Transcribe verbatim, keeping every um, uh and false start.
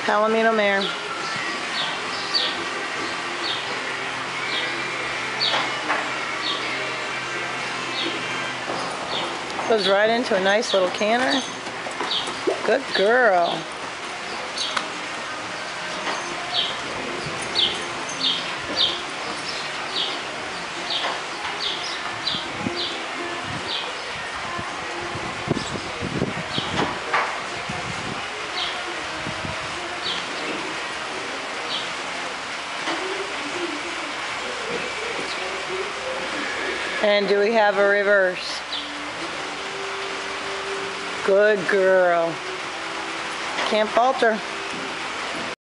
Palomino mare. Goes right into a nice little canter. Good girl. And do we have a reverse? Good girl. Can't falter.